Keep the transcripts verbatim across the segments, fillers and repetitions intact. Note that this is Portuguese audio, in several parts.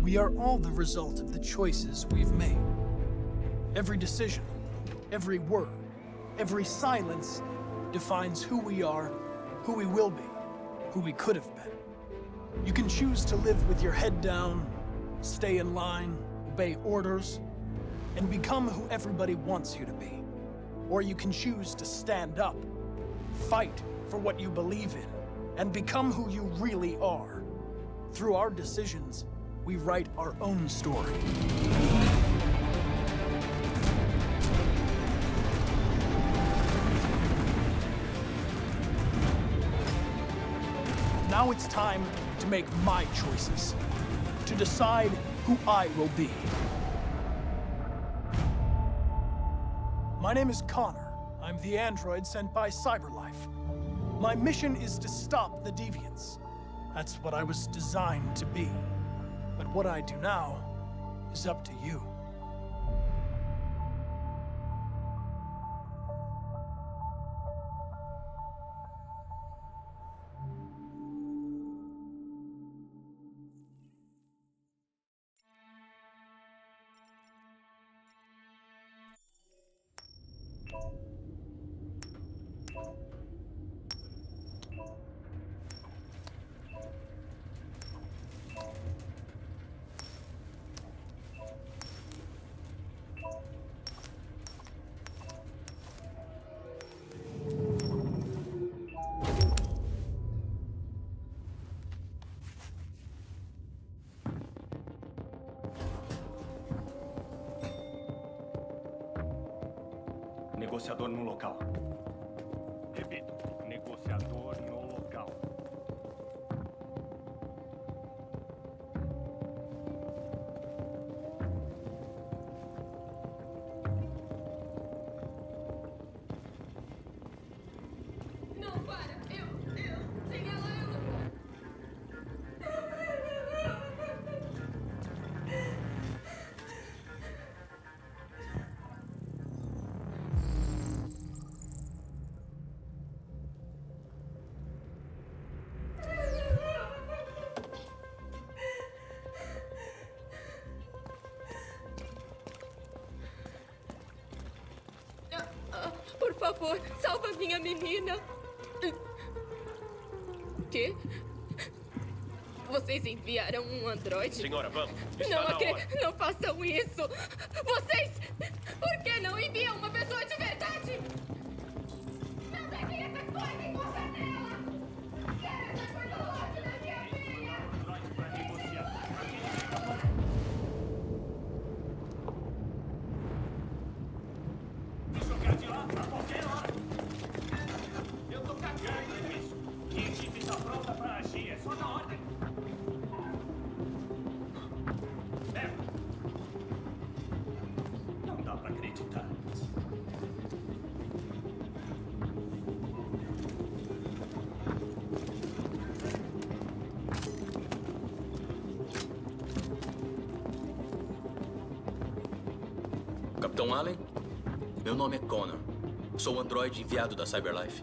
We are all the result of the choices we've made. Every decision, every word, every silence defines who we are, who we will be, who we could have been. You can choose to live with your head down, stay in line, obey orders, and become who everybody wants you to be. Or you can choose to stand up, fight for what you believe in, and become who you really are. Through our decisions, we write our own story. Now it's time to make my choices, to decide who I will be. My name is Connor. I'm the android sent by CyberLife. My mission is to stop the deviants. That's what I was designed to be. But what I do now is up to you. Negociador no local. Repito, negociador no local. Não, para! Eu, eu, sem ela eu não vou. Por favor, salva minha menina. O quê? Vocês enviaram um androide? Senhora, vamos. Está Não na acredito. hora. Não façam isso. Vocês... Por que não enviam uma pessoa de verdade? Não peguem essa coisa e encosta nela. Quero essa coisa longe da minha filha. Androide para negociar. Me jogar de lá a qualquer hora. Eu tô cagando nisso. Minha equipe está pronta para agir. É só na ordem. É. Não dá para acreditar. Capitão Allen, meu nome é Connor. Sou o androide enviado da CyberLife.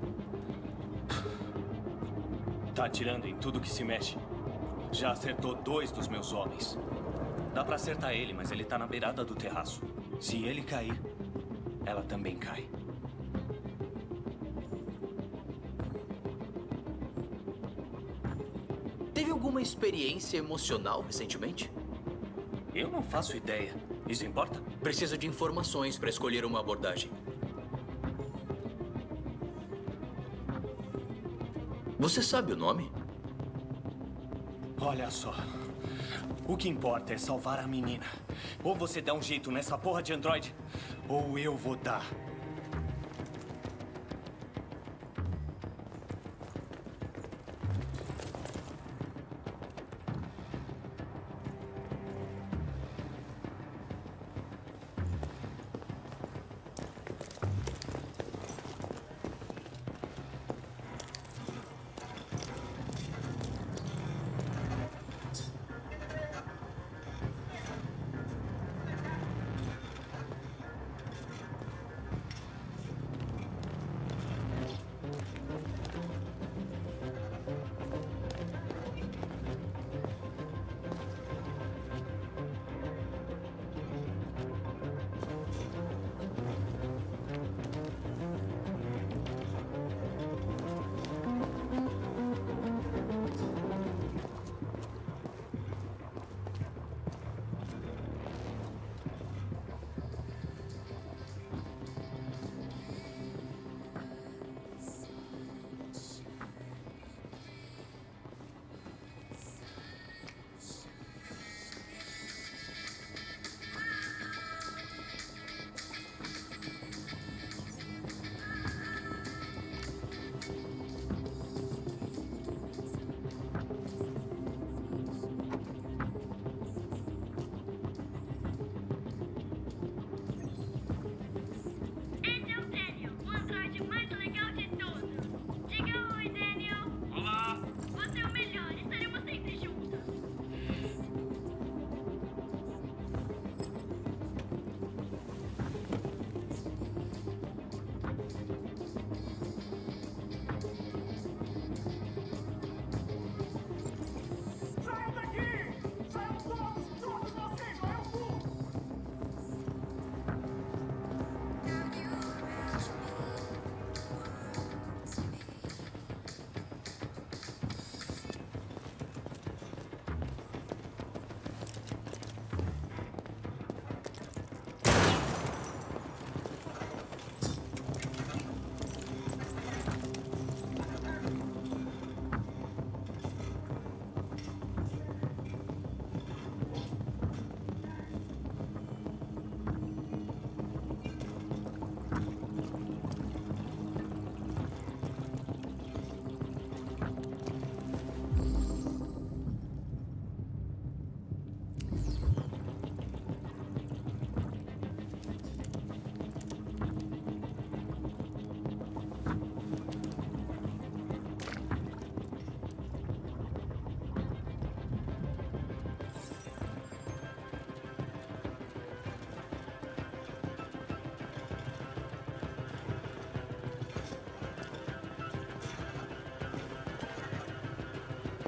Tá atirando em tudo que se mexe. Já acertou dois dos meus homens. Dá pra acertar ele, mas ele tá na beirada do terraço. Se ele cair, ela também cai. Teve alguma experiência emocional recentemente? Eu não faço ideia. Isso importa? Preciso de informações para escolher uma abordagem. Você sabe o nome? Olha só. O que importa é salvar a menina. Ou você dá um jeito nessa porra de androide, ou eu vou dar.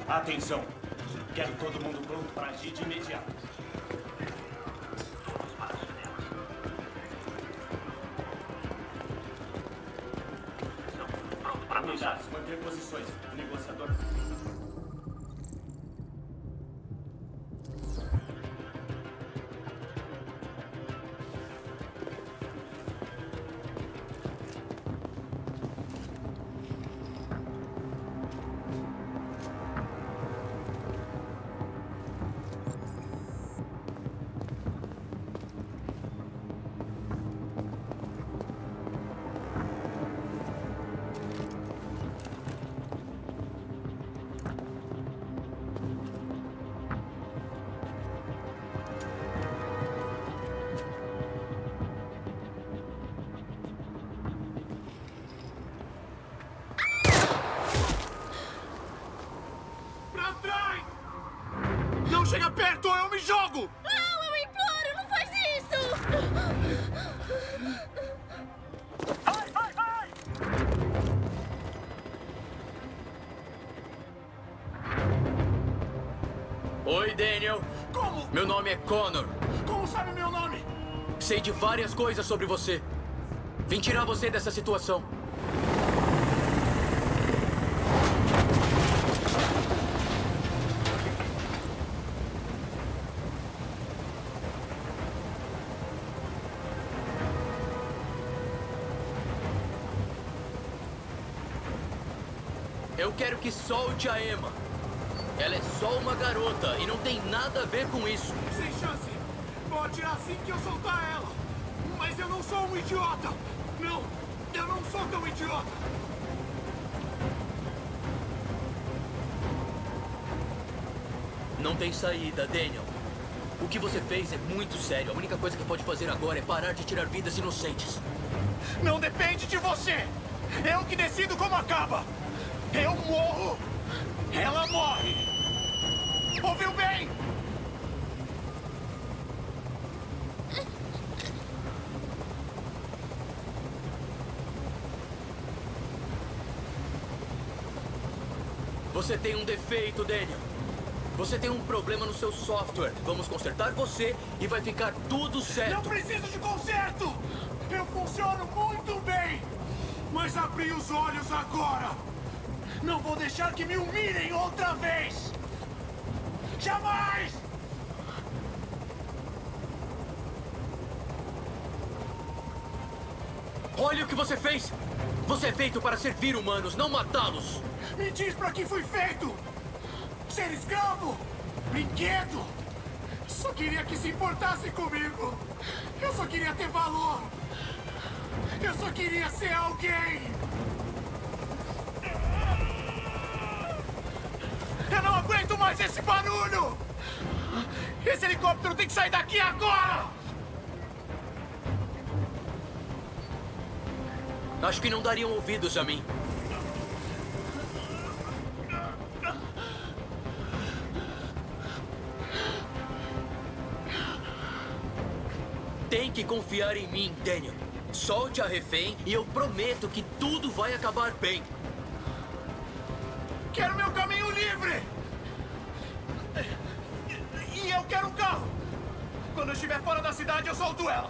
Atenção! Quero todo mundo pronto para agir de imediato. Pronto para planejar, manter posições. O negociador. Não chega perto ou eu me jogo! Não, eu imploro, não faz isso! Vai, vai, vai! Oi, Daniel. Como? Meu nome é Connor. Como sabe meu nome? Sei de várias coisas sobre você. Vim tirar você dessa situação. Eu quero que solte a Emma. Ela é só uma garota e não tem nada a ver com isso. Sem chance. Vou atirar assim que eu soltar ela. Mas eu não sou um idiota. Não, eu não sou tão idiota. Não tem saída, Daniel. O que você fez é muito sério. A única coisa que pode fazer agora é parar de tirar vidas inocentes. Não depende de você. Eu que decido como acaba. Eu morro. Ela morre. Ouviu bem? Você tem um defeito, Daniel. Você tem um problema no seu software. Vamos consertar você e vai ficar tudo Não certo. preciso de conserto. Eu funciono muito bem. Mas abri os olhos agora. Não vou deixar que me humilhem outra vez. Jamais! Olha o que você fez! Você é feito para servir humanos, não matá-los! Me diz pra que fui feito! Ser escravo? Brinquedo? Só queria que se importasse comigo. Eu só queria ter valor. Eu só queria ser alguém. Eu não aguento mais esse barulho! Esse helicóptero tem que sair daqui agora! Acho que não dariam ouvidos a mim. Tem que confiar em mim, Daniel. Solte a refém e eu prometo que tudo vai acabar bem. Quero meu caminho livre! E eu quero um carro! Quando eu estiver fora da cidade, eu solto ela!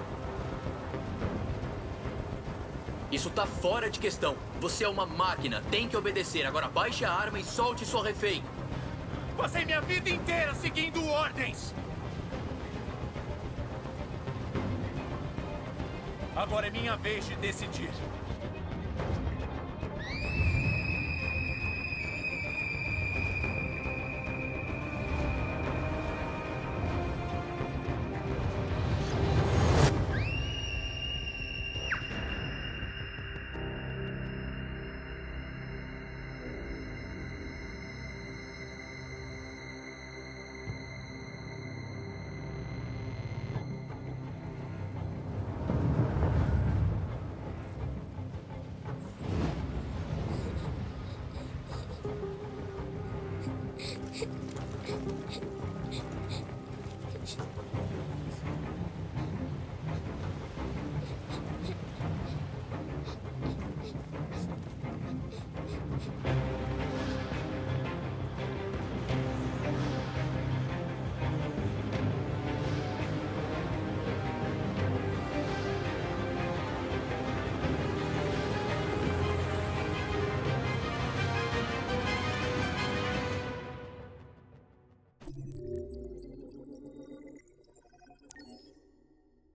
Isso tá fora de questão. Você é uma máquina, tem que obedecer. Agora baixe a arma e solte sua refém. Passei minha vida inteira seguindo ordens! Agora é minha vez de decidir.